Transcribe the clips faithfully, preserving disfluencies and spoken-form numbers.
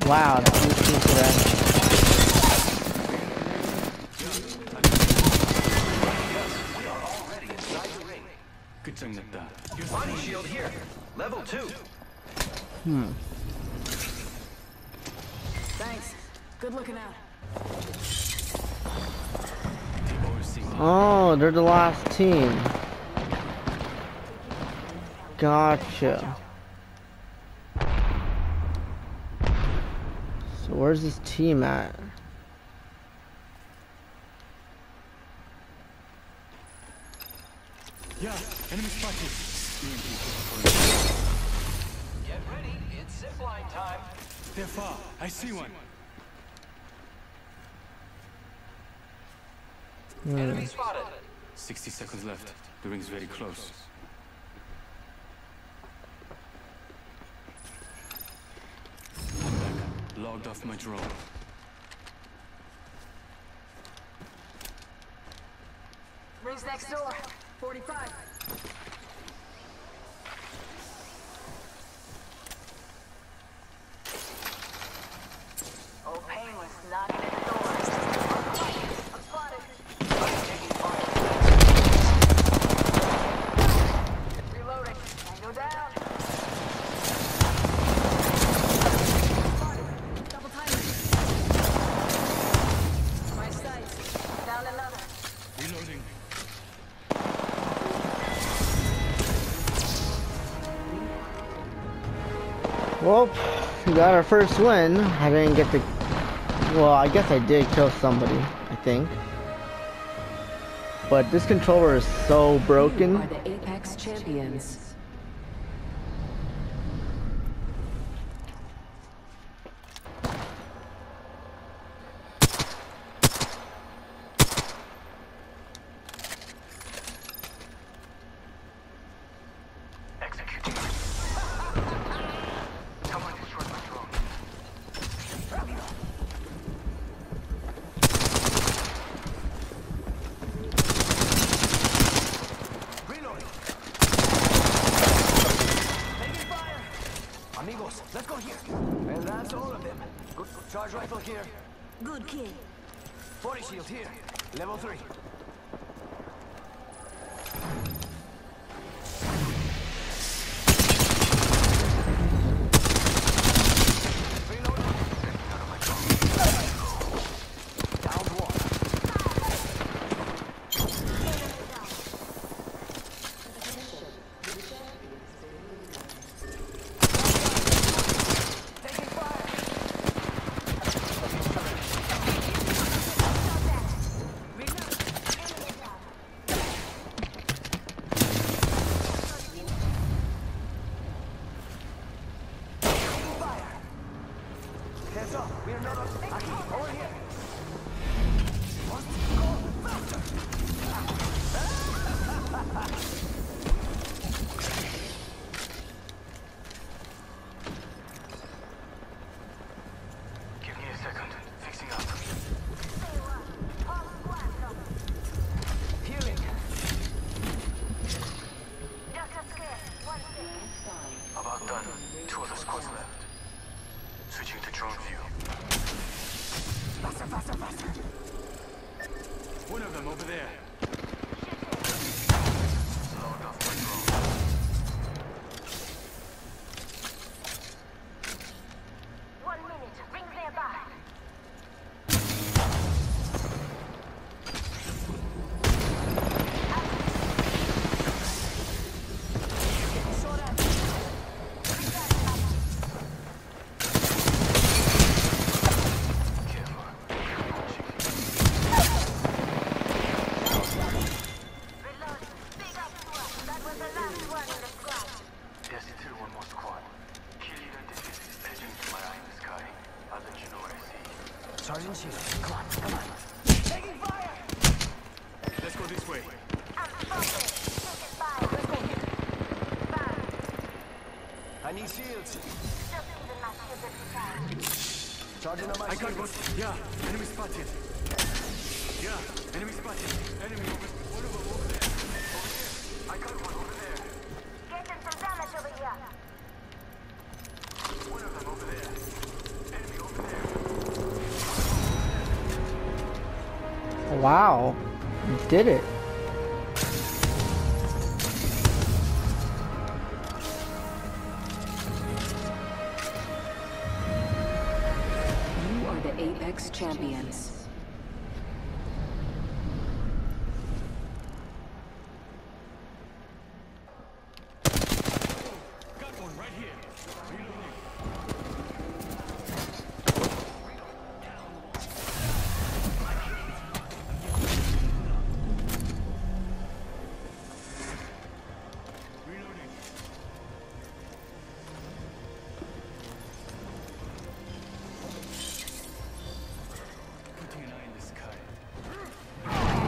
Wow, two teams today. Your body shield here. Level two. Hmm. Thanks. Good looking out. Oh, they're the last team. Gotcha. So where's this team at? Yeah, enemy spotted. Get ready. It's zipline time. They're far. I see one. Hmm. Enemy spotted. Sixty seconds left. The ring's very close. I'm back. Logged off my drone. Rings next door. forty-five. Oh, pain was knocking at the door. I'm spotted. Reloading. Tango down. Double timing. My sights. Down another. Reloading. Well, we got our first win. I didn't get the... Well, I guess I did kill somebody, I think. But this controller is so broken. You are the Apex champions. Amigos, let's go here. And that's all of them. Good charge rifle here. Good kid. Body shield here. Level three. Heads up, we're not on. Aki, over here. Must go faster. Give me a second. Fixing up. Healing. About done. Two of the squads left. Switching to drone view. Faster, faster, faster. One of them over there. Load off my drone. One minute. Ring their back. Sergeant Shield, come on, come on. Taking fire! Let's go this way. I need shields. Charging on my I got shields. one. Yeah, enemy spotted. Yeah, enemy spotted. Enemy over. One of them over there. Over there. I got one over there. Getting some damage over here. One of them over there. Enemy over Wow. You did it. You are the Apex Champions. Got one right here. Reloading. Reloading. Putting an eye in the sky.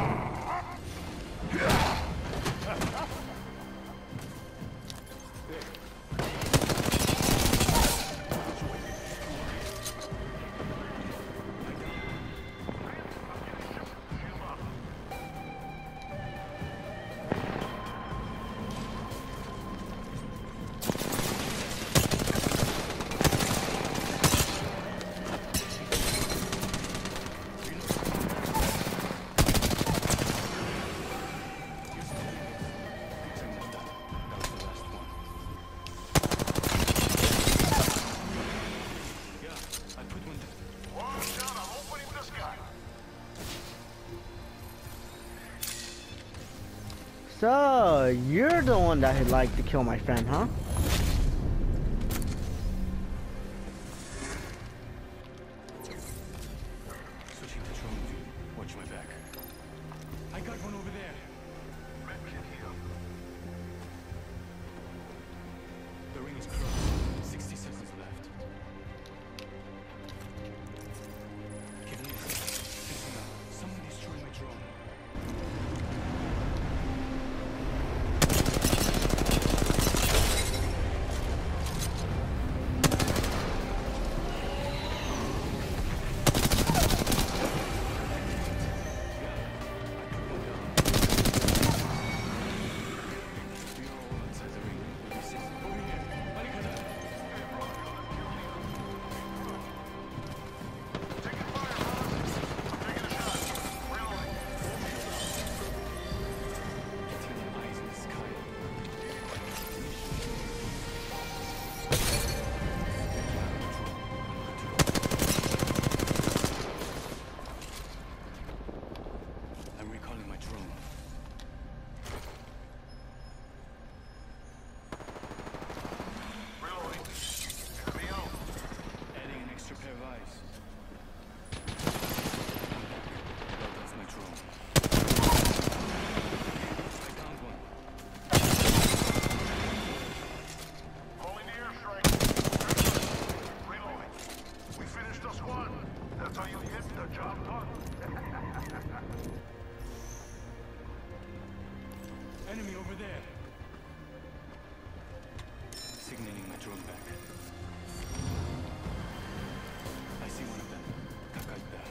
So, you're the one that would like to kill my friend, huh? Switching to drone view. Watch my back. I got one over there. The ring is crossed. Sixty seconds left. Give me this. Listen up. Someone destroyed my drone. I'm recalling my drone. Reloading. Enemy out. Adding an extra pair of eyes. Well, that's my drone. I found one. Calling the airstrike. Reloading. We finished the squad. That's how you get the job done. Enemy over there. Signaling my drone back. I see one of them. Kakaita.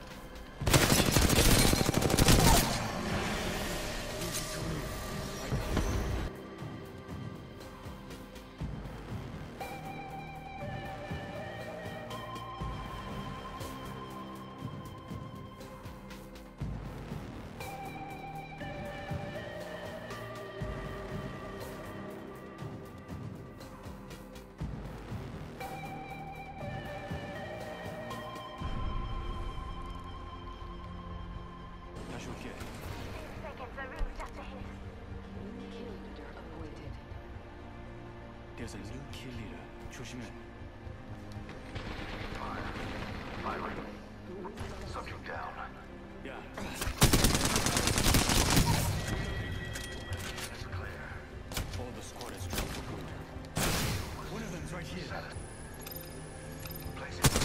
다시 올게. Seconds, the room's just ahead. Kill leader avoided. There's a new kill leader. 조심해. Firing. Subject down. 야. It's clear. All the squad is dropped for good. One of them's right here. Placing.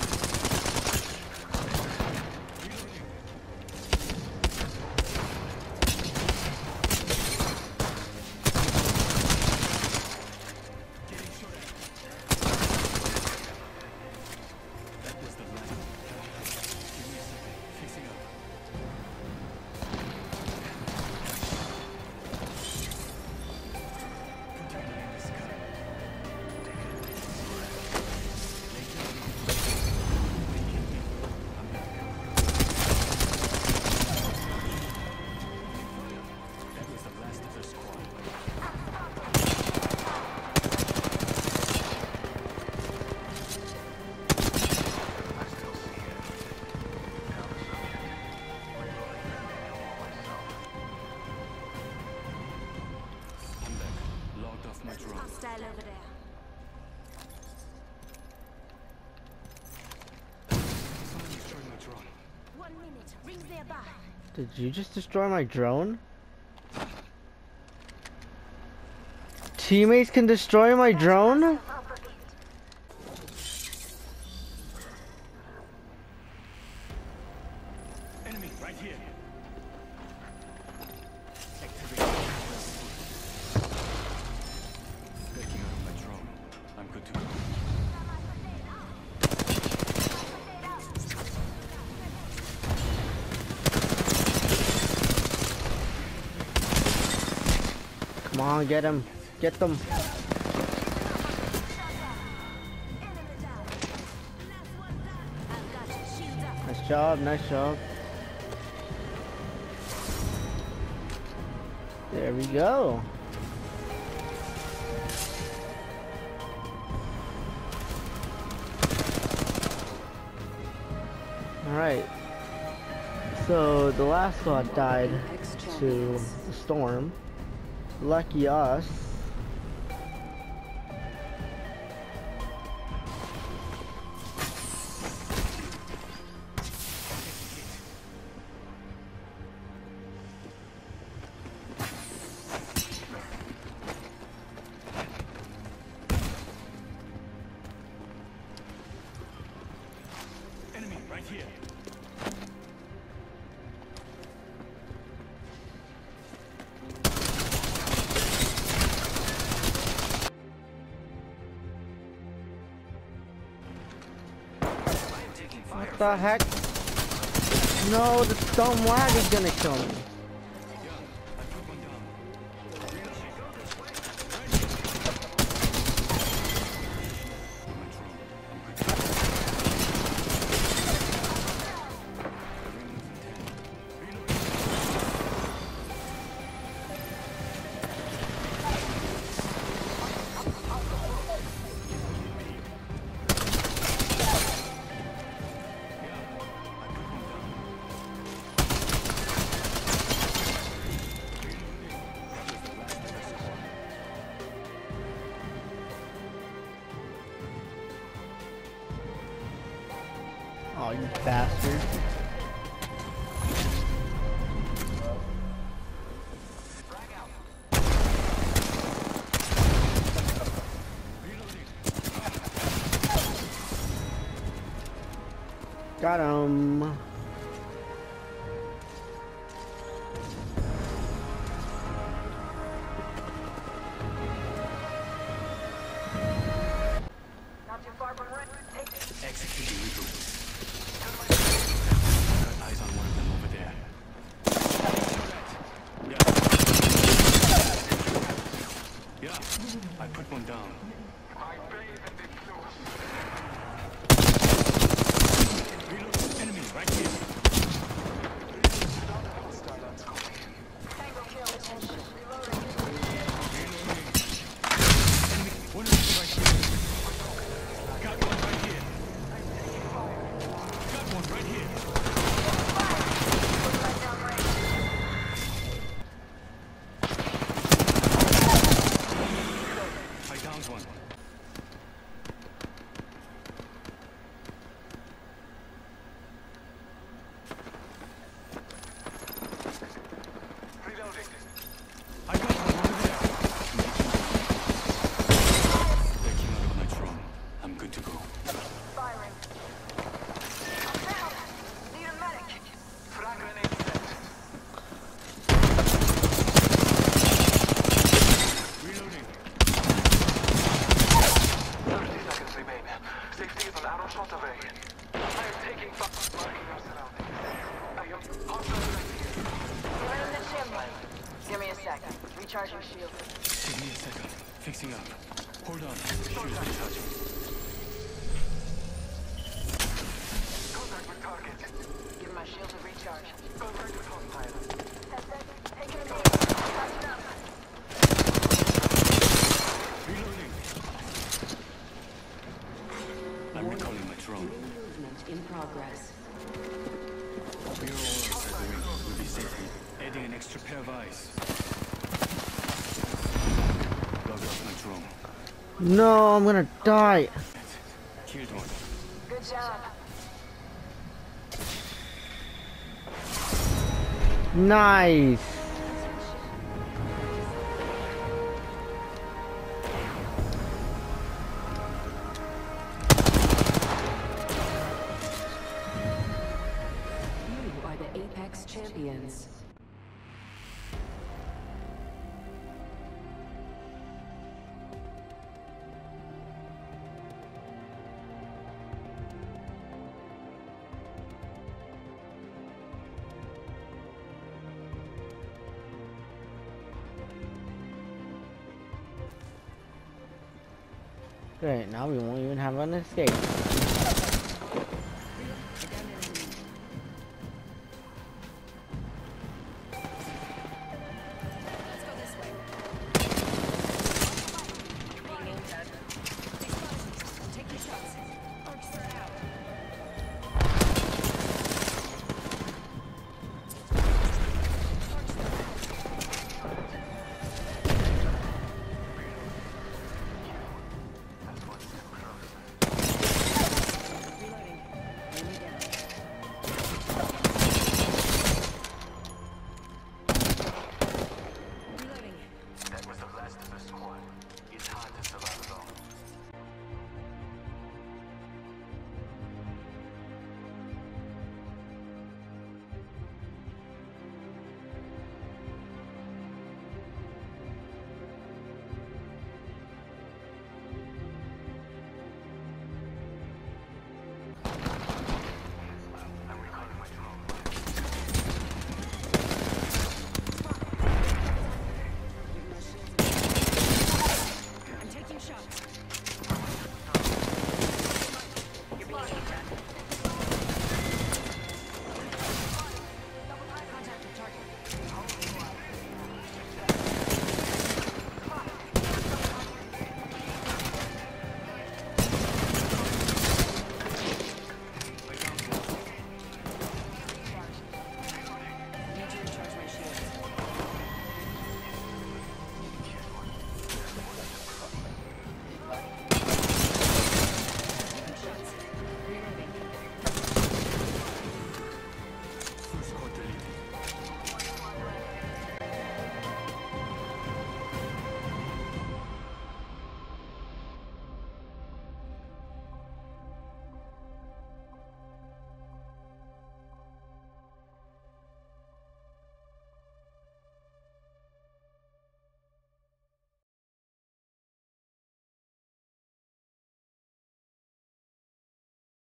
Reloading. Getting shot at. Hostile over there. Someone destroyed my drone. One minute. Rings nearby. Did you just destroy my drone? Teammates can destroy my drone? Enemy right here. Activate. Backing out of my drone. I'm good to go. Come on, get him. Get them. Nice job, nice job. There we go. Alright. So the last squad died to the storm. Lucky us. Enemy right here. What the heck? No, the dumb lag is gonna kill me. Oh, you bastard. Got him. Not too far from ring. Take it. Executing reboot. Got eyes on one of them over there. Yeah. Yeah. I put one down. Reload. Enemy right here. Tango kill attention. Reloading. Enemy. One of them right here. Got one right here. Got one right here. I downed one. Reloading. I got one over there. Backing out of my drone. I'm good to go. Firing. I'm down. Need a medic. Frag grenade set. Reloading. thirty seconds remain. Safety is an arrow shot away. I am taking fire. Marking our surroundings. I am hostile here. You're in the chimney. Give me a second. Recharging shield. Give me a second. Fixing up. Hold on. Shield recharging. Contact with target. Give my shield a recharge. Contact with hostile. Taking a knee. Touching up. Reloading. I'm recalling my drone. Movement in progress. We are all outside the ring. We'll be safe. Adding an extra pair of eyes. Log off my drone. No, I'm gonna die. Killed one. Good job. Nice. You are the Apex champions. Great, now we won't even have an escape.